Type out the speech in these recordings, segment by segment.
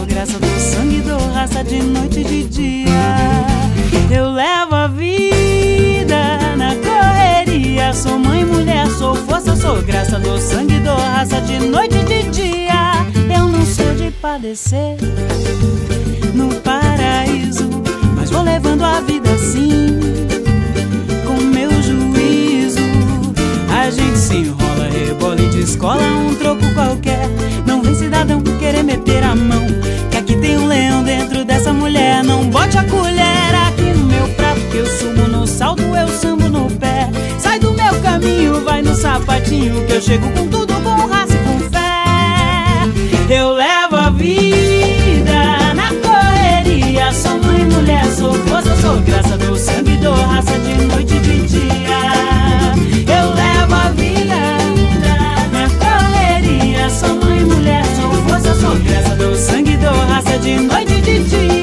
graça, do sangue, dou raça de noite e de dia. Eu levo a vida na correria, sou mãe, mulher, sou força, sou graça, dou sangue, dou raça de noite e de dia. Eu não sou de padecer no paraíso, mas vou levando a vida assim, com meu juízo. A gente se enrola, rebola e descola um troco qualquer. Não vem cidadão querer meter a mão, que aqui tem um leão dentro dessa mulher. Não bote a colher aqui no meu prato, que eu sumo no salto, eu sambo no pé. Sai do meu caminho, vai no sapatinho, que eu chego com tudo, com raça e com fé. Eu levo a vida na correria, sou mãe, mulher, sou força, sou graça, dou sangue, dou raça de noite e de dia. Eu levo a vida na correria, sou mãe, mulher, sou força, sou graça, dou sangue, dou raça de noite e de dia.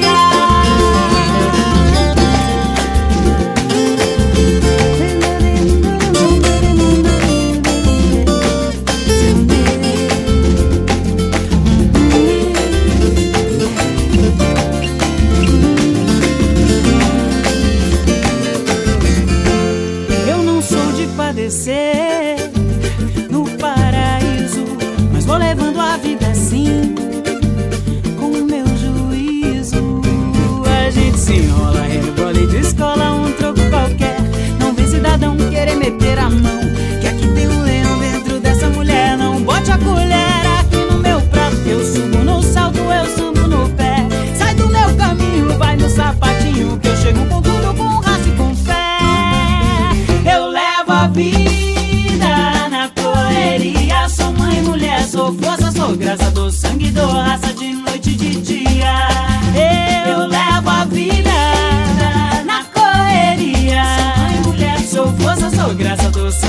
No paraíso, mas vou levando a vida assim, com o meu juízo. A gente se enrola, rebola e descola um troco qualquer. Não vem cidadão querer meter a mão, que aqui tem um leão dentro dessa mulher. Não bote a colher aqui no meu prato, que eu subo no salto, eu subo no pé. Sai do meu caminho, vai no sapatinho, que eu chego com tudo, com raça e com fé. Eu levo a vida na correria, sou mãe, mulher, sou força, sou graça, dou sangue, dou raça de noite e de dia. Eu levo a vida na correria, sou mãe, mulher, sou força, sou graça, dou sangue.